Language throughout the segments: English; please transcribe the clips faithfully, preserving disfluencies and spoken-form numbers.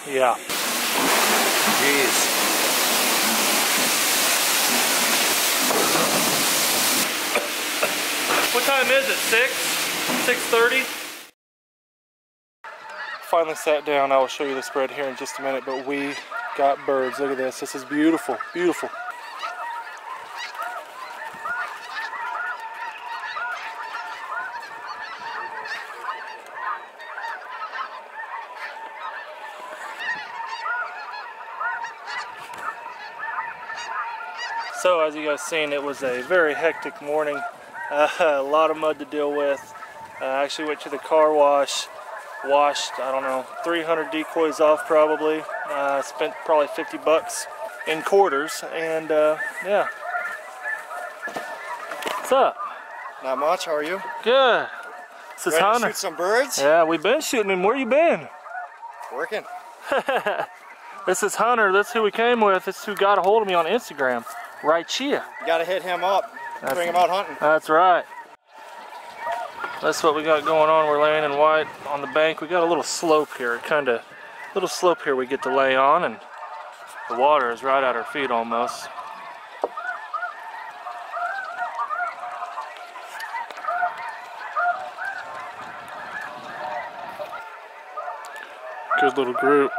Yeah. Jeez. What time is it? Six? six thirty? Finally sat down. I will show you the spread here in just a minute, but we got birds. Look at this. This is beautiful. Beautiful. So as you guys seen, it was a very hectic morning. Uh, a lot of mud to deal with. I uh, actually went to the car wash, washed, I don't know, three hundred decoys off probably. Uh, spent probably fifty bucks in quarters, and uh, yeah. What's up? Not much, how are you? Good. This is Ready Hunter. to shoot some birds? Yeah, we've been shooting them. Where you been? Working. This is Hunter. That's who we came with. This is who got a hold of me on Instagram. Right here. You gotta hit him up. That's, Bring him out hunting. That's right. That's what we got going on. We're laying in white on the bank. We got a little slope here, kind of little slope here we get to lay on, and the water is right at our feet almost. Good little group.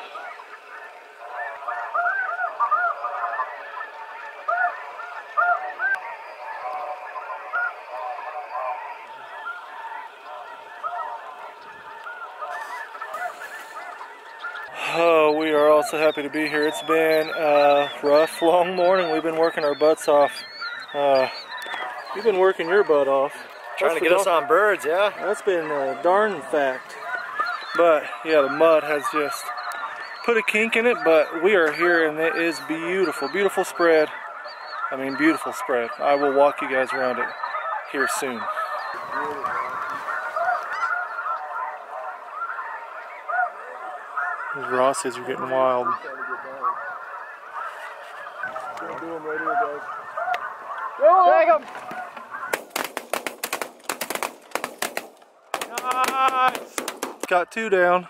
Oh, we are also happy to be here. It's been a rough, long morning. We've been working our butts off. Uh, you've been working your butt off. Trying to get us on birds, yeah? That's been a darn fact. But yeah, the mud has just put a kink in it, but we are here and it is beautiful. Beautiful spread. I mean, beautiful spread. I will walk you guys around it here soon. These Rossies are getting wild. Take him! Nice! Got two down.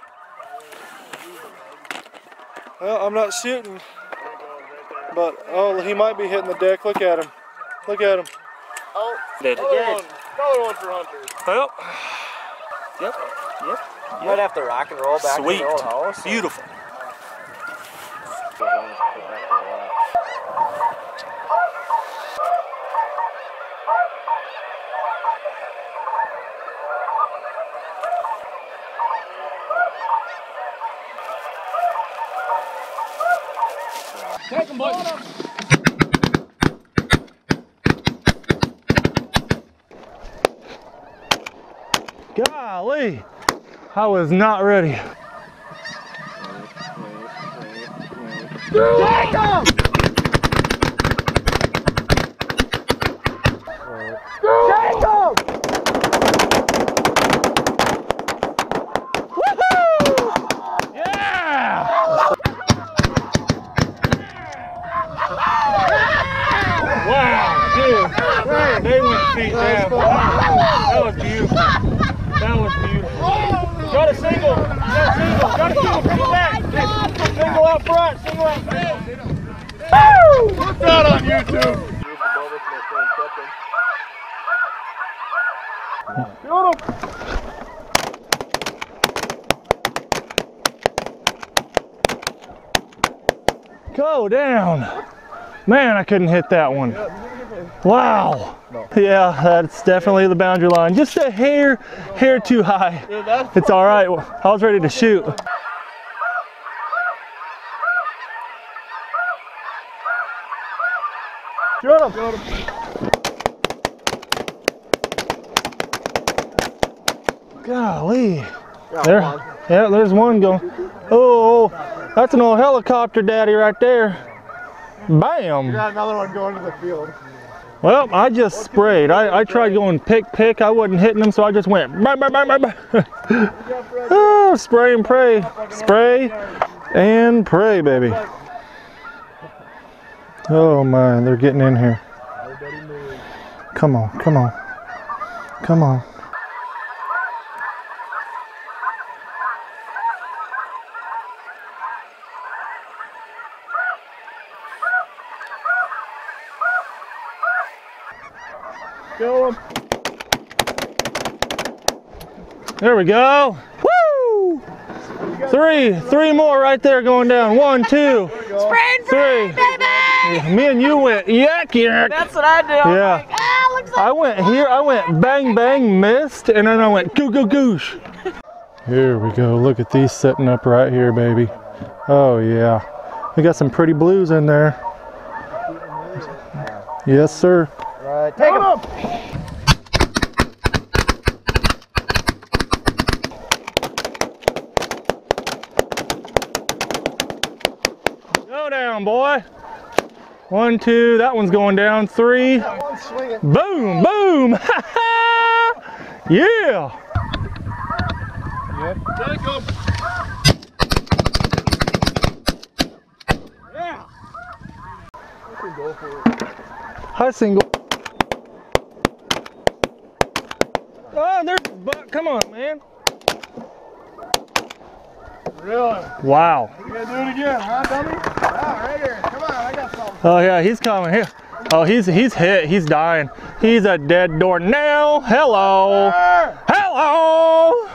Well, I'm not shooting, but oh, he might be hitting the deck. Look at him. Look at him. Oh, Did. another one. Another one for Hunter. Well, yep, yep. You might have to rock and roll back Sweet. to the old house. Beautiful. Take him, boys. Golly, I was not ready. Take him! Take him! Woohoo! Yeah! Wow, dude, they went feet down. That was beautiful. That was beautiful. Got a single. Got a single. Got a single from the back. Single out front. Single out front. Woo! Put that on YouTube. Go down. Man, I couldn't hit that one. Wow. Yeah, that's definitely the boundary line. Just a hair, hair too high. It's all right. I was ready to shoot. Shoot him. Golly. There, yeah, there's one going. Oh, that's an old helicopter daddy right there. Bam! You got another one going to the field. Well, I just sprayed. I, I tried going pick, pick. I wasn't hitting them, so I just went. Bah, bah, bah, bah, bah. Oh, spray and pray. Spray and pray, baby. Oh my, they're getting in here. Come on, come on. Come on. Kill him. There we go. Woo! Three, three more right there going down. One, two, Spring three. baby! Me and you went yak yak. That's what I do. I'm Yeah. like, ah, looks like I went here, I went bang bang, missed, and then I went goo goo goosh. Here we go. Look at these setting up right here, baby. Oh yeah. We got some pretty blues in there. Yes, sir. Right, take him. Go down, boy. One, two, that one's going down. Three. One swinging. Boom, boom. Yeah. Yep. Take him. Yeah. You can go for it. High single. Oh, there's buck. Come on, man. Really? Wow. You gotta do it again, huh, dummy? Ah, right here. Come on, I got something. Oh yeah, he's coming here. Oh, he's he's hit. He's dying. He's a dead door now. Hello. Hello.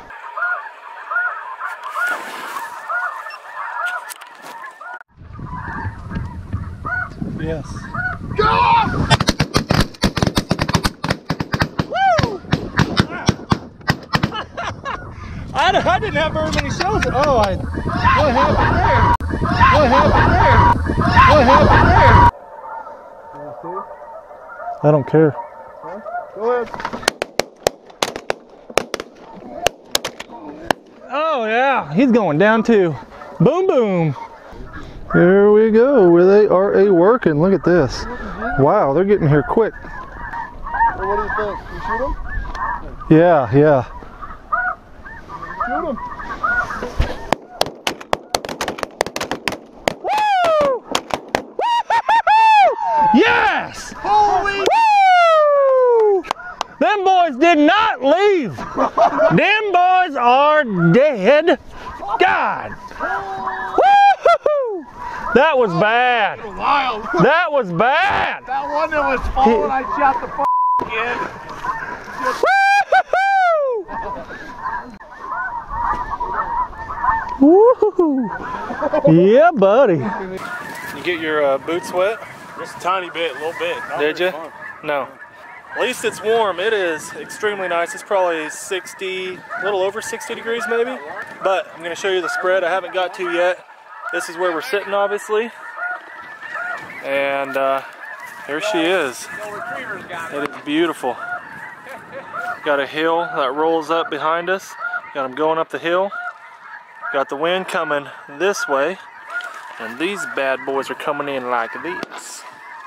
Yes. Go! I, I didn't have very many shows. Oh, I, what happened there? What happened there? What happened there? I don't care. Huh? Go ahead. Oh yeah, he's going down too. Boom, boom. Here we go, where they are a working. Look at this. Wow, they're getting here quick. Well, what do you think? You shoot him? Yeah, yeah. Shoot him. Woo! Woo-hoo-hoo-hoo! Yes! Holy! Woo! Them boys did not leave. Them boys are dead. God. Woo-hoo-hoo! That was bad. Wild. That was bad. That one that was falling, I shot the f kid. Woo-hoo! Yeah, buddy. You get your uh, boots wet? Just a tiny bit, a little bit. Not Did very you? fun. No. At least it's warm. It is extremely nice. It's probably sixty, a little over sixty degrees maybe. But I'm going to show you the spread I haven't got to yet. This is where we're sitting, obviously. And uh, here she is. It is beautiful. Got a hill that rolls up behind us. Got them going up the hill. Got the wind coming this way. And these bad boys are coming in like this.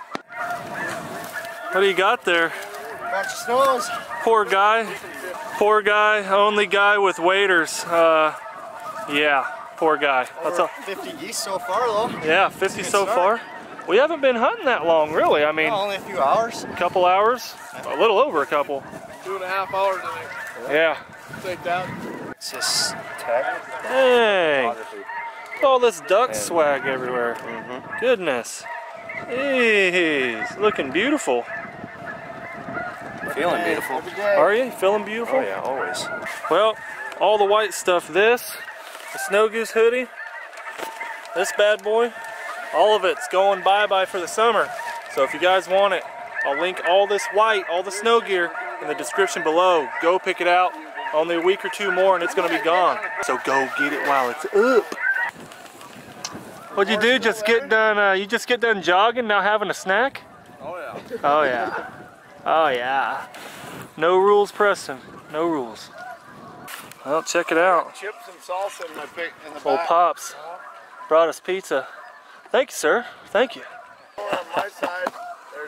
What do you got there? Bunch of snows. Poor guy. Poor guy. Only guy with waders. Uh, yeah, poor guy. That's all. fifty geese so far, though. Yeah, fifty Good so start. far. We haven't been hunting that long, really. I mean, No, only a few hours. a couple hours. A little over a couple. Two and a half hours, I think. Yeah. Take that. It's just tech. Dang. Look at all this duck swag everywhere. Mm-hmm. Goodness. Jeez. Looking beautiful. Feeling beautiful. Are you? Feeling beautiful? Oh yeah, always. Well, all the white stuff, this, the Snow Goose hoodie, this bad boy, all of it's going bye-bye for the summer. So if you guys want it, I'll link all this white, all the snow gear in the description below. Go pick it out. Only a week or two more and it's gonna be gone. So go get it while it's up. What'd you do? Just get done, uh, you just get done jogging, now having a snack? Oh yeah. Oh yeah. Oh yeah. No rules, Preston. No rules. Well, check it out. Chips and salsa in my pick in the Old back. Pops brought us pizza. Thank you, sir. Thank you. On my side, there's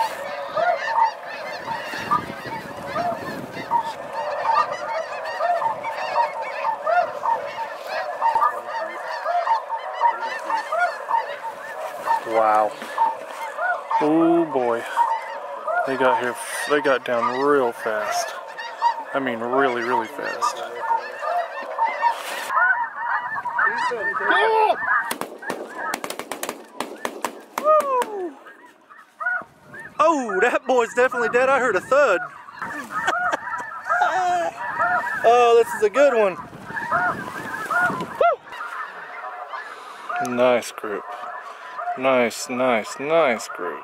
Wow. Oh boy. They got here, they got down real fast. I mean really, really fast. Oh, that boy's definitely dead. I heard a thud. Oh, this is a good one. Woo! Nice group. Nice, nice, nice group.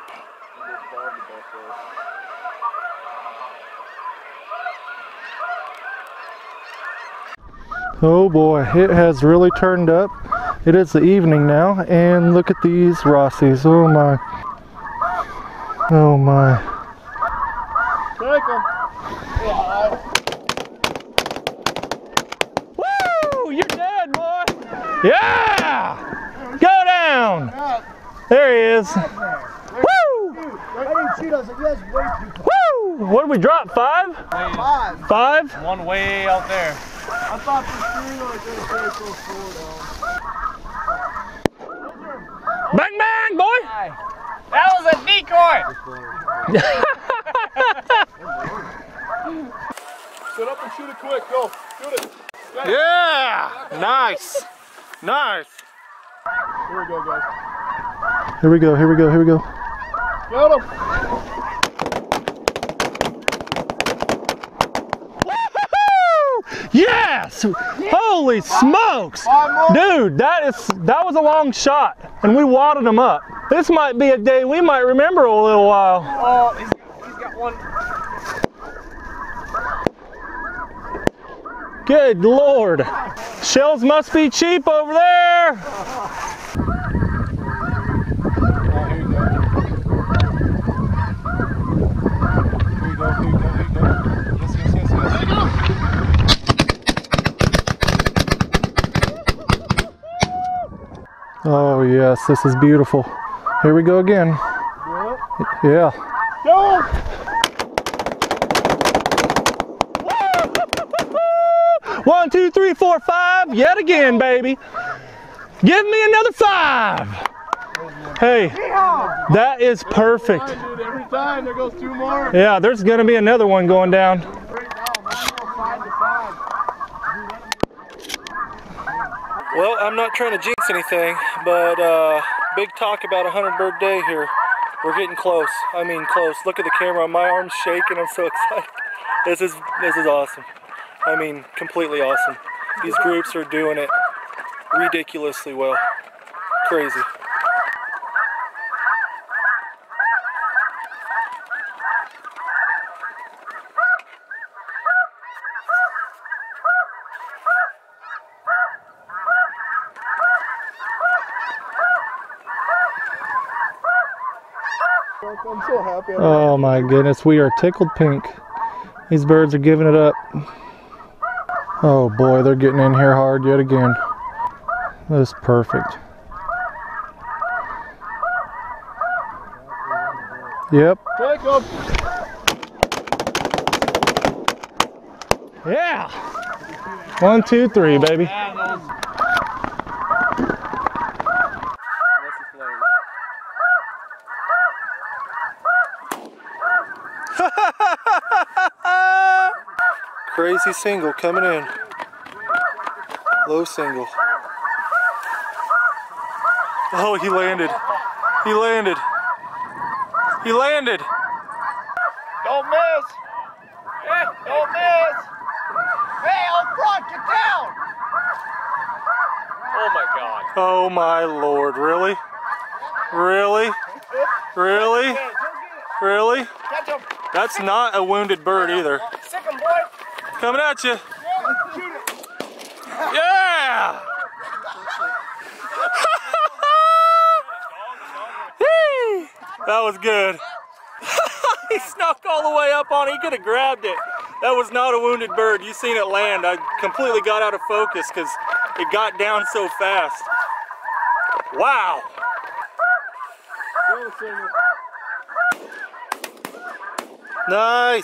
Oh boy, it has really turned up. It is the evening now, and look at these Rossies. Oh my. Oh my. Take them. Woo! You're dead, boy! Yeah! Go down! There he is. Woo! I didn't shoot us. You guys way too Woo! What did we drop? Five? Five. Five? One way out there. I thought the steering was going to stay so slow though. Bang bang, boy! That was a decoy! Sit up and shoot it quick. Go. Shoot it. Yeah! Nice! Nice! Here we go, guys. Here we go, here we go, here we go. Get him. Yes! Holy smokes! Dude, that is that was a long shot, and we wadded him up. This might be a day we might remember a little while. Oh, he's, he's got one. Good Lord. Shells must be cheap over there. Oh yes, this is beautiful. Here we go again. Yeah. Go! One, two, three, four, five. Yet again, baby. Give me another five. Hey, that is perfect. Dude, every time there goes two more. Yeah, there's gonna be another one going down. Right now, might go five to five. Well, I'm not trying to jinx anything, but uh, big talk about a hundred bird day here. We're getting close. I mean close. Look at the camera. My arm's shaking. I'm so excited. This is this is awesome. I mean, completely awesome. These groups are doing it ridiculously well. Crazy. I'm so happy. Oh my goodness, we are tickled pink. These birds are giving it up. Oh boy, they're getting in here hard yet again. This is perfect. Yep. Take them. Yeah. One, two, three, baby. Crazy single coming in. Low single. Oh, he landed. He landed. He landed. Don't miss! Hey, don't miss! Hey, up front, get down! Oh my God. Oh my Lord, really? Really? Really? Really? Catch him! That's not a wounded bird either. Sick him, boy! Coming at you. Yeah! That was good. He snuck all the way up on it. He could have grabbed it. That was not a wounded bird. You seen it land. I completely got out of focus because it got down so fast. Wow. Nice.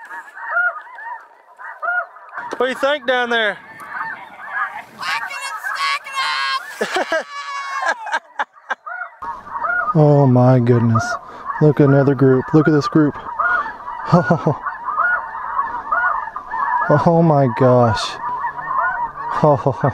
What do you think down there? Oh my goodness. Look at another group. Look at this group. Oh, oh my gosh. Oh.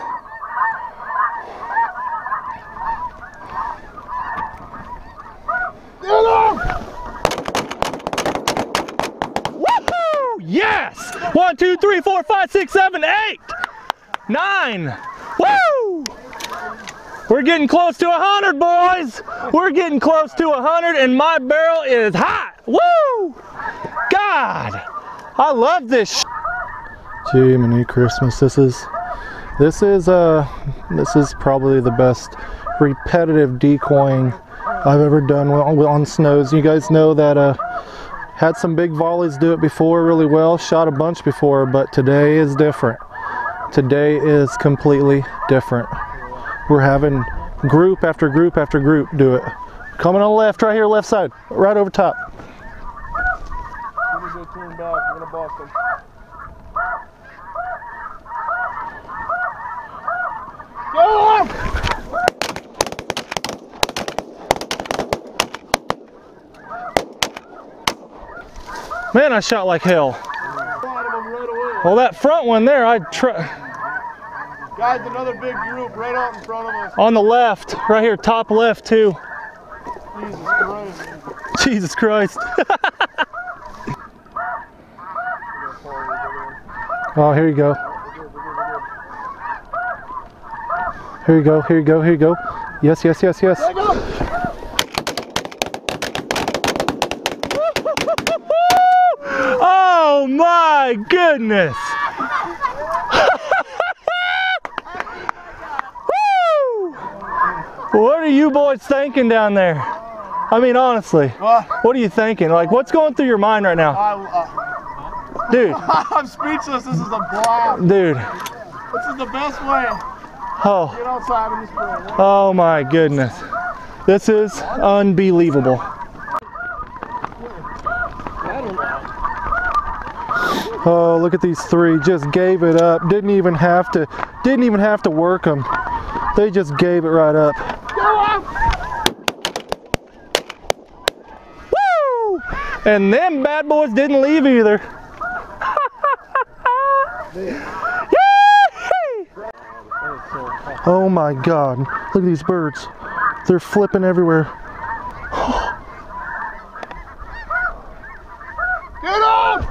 One, two, three, four, five, six, seven, eight, nine. Woo! We're getting close to a hundred, boys. We're getting close to a hundred, and my barrel is hot. Woo! God, I love this. Gee, mini Christmas. This is, this is, uh, this is probably the best repetitive decoying I've ever done on snows. You guys know that uh, had some big volleys do it before really well, shot a bunch before, but today is different. Today is completely different. We're having group after group after group do it. Coming on the left, right here, left side, right over top. We're gonna go turn back. We're gonna box them. Go! Man, I shot like hell. Well, that front one there, I try. Guys, another big group right out in front of us. On the left, right here, top left too. Jesus Christ. Jesus Christ. Oh, here you go. Here you go, here you go, here you go. Yes, yes, yes, yes. Oh my goodness. What are you boys thinking down there? I mean, honestly, What? what are you thinking? Like, what's going through your mind right now? I, uh, Dude, I'm speechless. This is a blast. dude. This is the best way. Oh, Get outside in the spring. oh my goodness. This is unbelievable. Oh, look at these three. Just gave it up. Didn't even have to, didn't even have to work them. They just gave it right up. Woo! And them bad boys didn't leave either. Oh my God, look at these birds. They're flipping everywhere. Get up!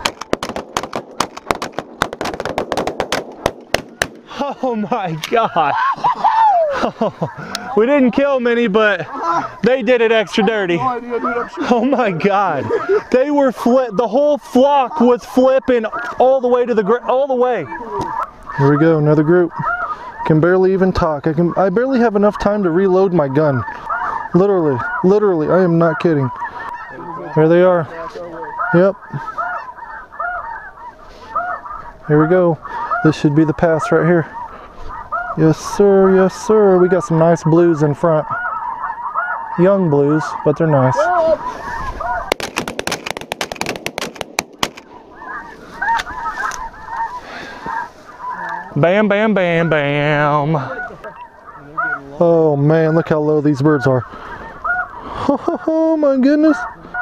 Oh my God. Oh, we didn't kill many, but they did it extra dirty. No idea, dude. I'm shooting. Oh my God. They were flip, the whole flock was flipping all the way to the, gr all the way. Here we go, another group. Can barely even talk. I can, I barely have enough time to reload my gun. Literally, literally, I am not kidding. There they are. Yep. Here we go. This should be the pass right here. Yes sir, yes sir. We got some nice blues in front. Young blues, but they're nice. Bam, bam, bam, bam. Oh man, look how low these birds are. Oh my goodness.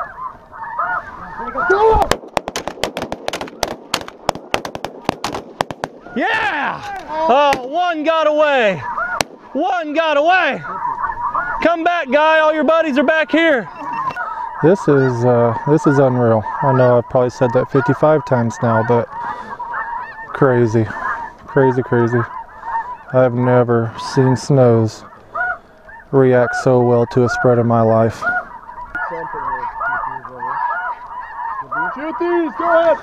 Yeah! Oh, one got away. One got away. Come back, guy. All your buddies are back here. This is uh, this is unreal. I know I've probably said that fifty-five times now, but crazy, crazy, crazy. I've never seen snows react so well to a spread in my life. Shoot these, go ahead.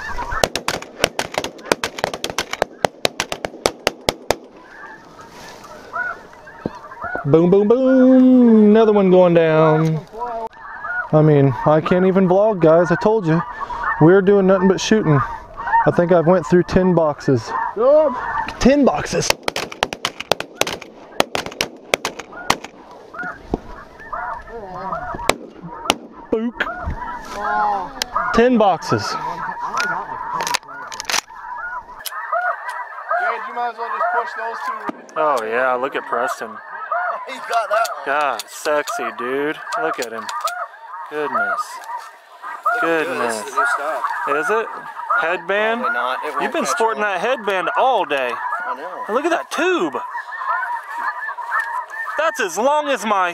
Boom, boom, boom. Another one going down. I mean, I can't even vlog, guys. I told you. We're doing nothing but shooting. I think I've went through ten boxes. Good. ten boxes. Book. ten boxes. Jade, you might as well just push those two. Oh yeah, look at Preston. He got that one. God, sexy dude. Look at him. Goodness. Goodness. This is the new stuff. Is it? Headband? Probably not. It won't You've been catch sporting on. that headband all day. I know. And look at that tube. That's as long as my...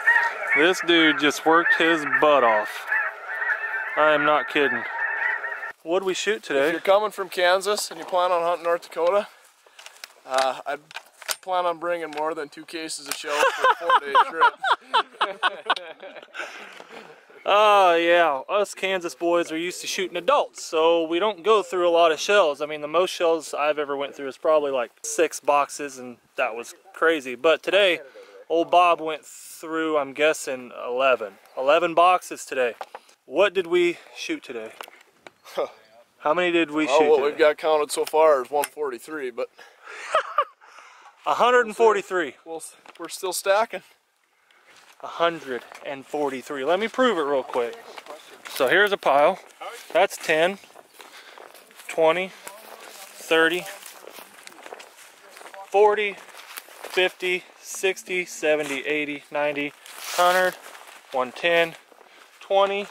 This dude just worked his butt off. I am not kidding. What'd we shoot If today? you're coming from Kansas and you plan on hunting North Dakota, uh, I plan on bringing more than two cases of shells for a four-day trip. Oh, uh, yeah. Us Kansas boys are used to shooting adults, so we don't go through a lot of shells. I mean, the most shells I've ever went through is probably like six boxes, and that was crazy. But today, old Bob went through, I'm guessing, eleven. eleven boxes today. What did we shoot today? How many did we Well, shoot what today? we've got counted so far is one forty-three, but one hundred forty-three. we'll, we're still stacking. one hundred forty-three. Let me prove it real quick. So here's a pile. That's ten, twenty, thirty, forty, fifty, sixty, seventy, eighty, ninety, one hundred, one ten, twenty,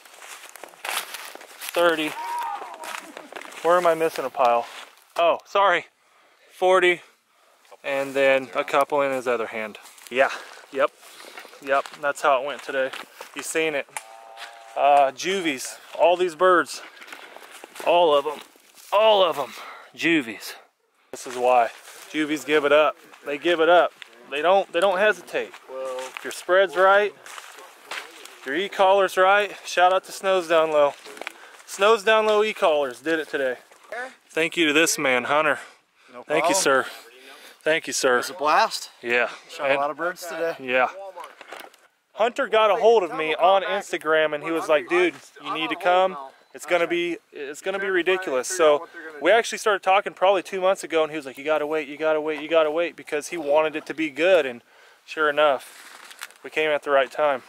thirty. Where am I missing a pile? Oh, sorry. forty, and then a couple in his other hand. Yeah, yep. Yep, that's how it went today. You seen it. Uh, juvies, all these birds, all of them, all of them, juvies. This is why juvies give it up. They give it up. They don't. They don't hesitate. If your spread's right, your e-collar's right. Shout out to Snows Down Low. Snows Down Low e-collars did it today. Thank you to this man, Hunter. No Thank you, sir. Thank you, sir. It was a blast. Yeah. Shot a And- lot of birds today. Yeah. Hunter got a hold of me on Instagram and he was like, dude, you need to come. It's gonna be it's gonna be ridiculous. So we actually started talking probably two months ago and he was like, you gotta wait, you gotta wait, you gotta wait, because he wanted it to be good, and sure enough, we came at the right time.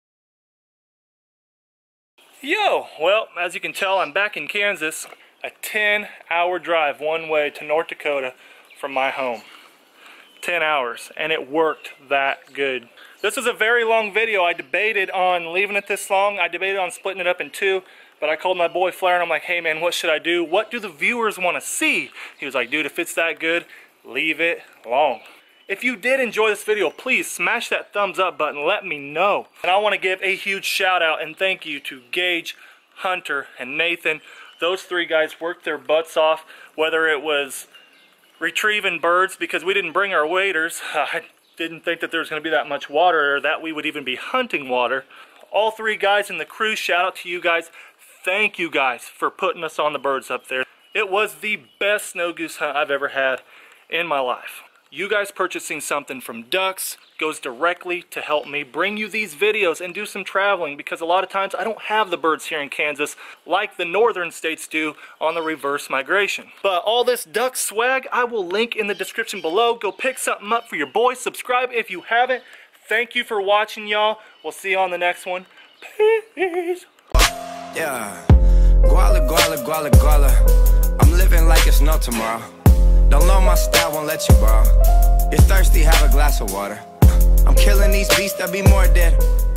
Yo, well, as you can tell, I'm back in Kansas. A ten hour drive one way to North Dakota from my home. ten hours, and it worked that good. This was a very long video. I debated on leaving it this long. I debated on splitting it up in two, but I called my boy Flair and I'm like, hey man, what should I do? What do the viewers want to see? He was like, dude, if it's that good, leave it long. If you did enjoy this video, please smash that thumbs up button. Let me know. And I want to give a huge shout out and thank you to Gage, Hunter, and Nathan. Those three guys worked their butts off, whether it was retrieving birds, because we didn't bring our waders. I didn't think that there was going to be that much water, or that we would even be hunting water. All three guys in the crew, shout out to you guys. Thank you guys for putting us on the birds up there. It was the best snow goose hunt I've ever had in my life. You guys purchasing something from Ducks goes directly to help me bring you these videos and do some traveling, because a lot of times I don't have the birds here in Kansas like the northern states do on the reverse migration. But all this duck swag I will link in the description below. Go pick something up for your boys. Subscribe if you haven't. Thank you for watching, y'all. We'll see you on the next one. Peace. Yeah, guala, guala, guala, guala. I'm living like it's no tomorrow. Don't know my style, won't let you borrow. You're thirsty, have a glass of water. I'm killing these beasts, there'll be more dead.